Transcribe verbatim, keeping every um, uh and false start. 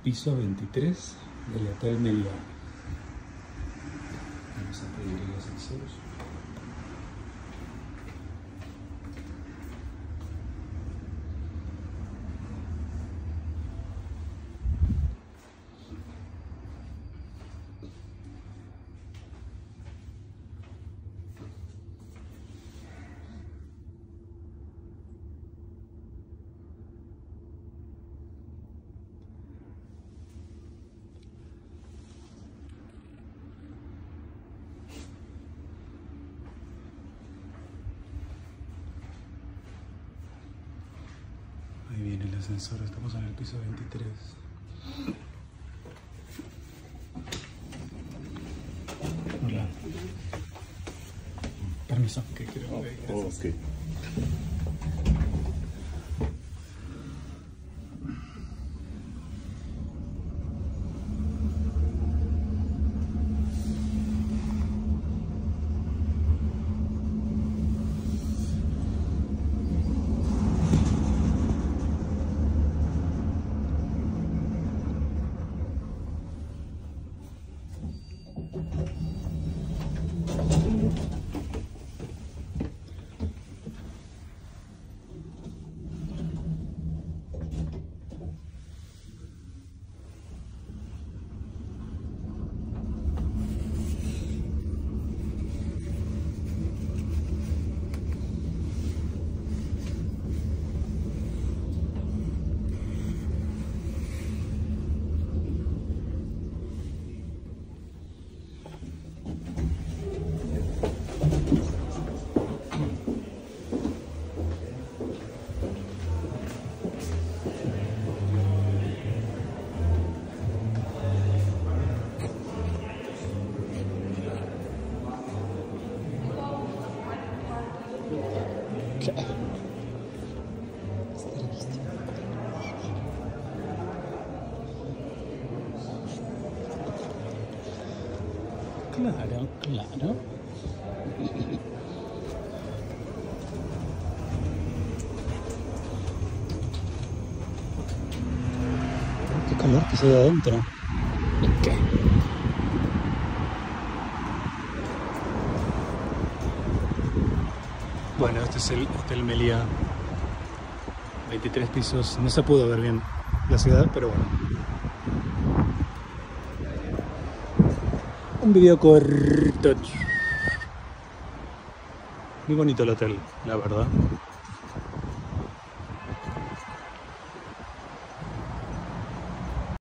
piso veintitrés del Hotel Meliá. Vamos a pedir el ascensor. Ahí viene el ascensor, estamos en el piso veintitrés. Hola. Permiso, que quiero ver. Oh, ok. Claro, claro. Qué calor que se da adentro. ¿Qué? Bueno, este es el Hotel Meliá. veintitrés pisos. No se pudo ver bien la ciudad, pero bueno. Un video corto. Muy bonito el hotel, la verdad.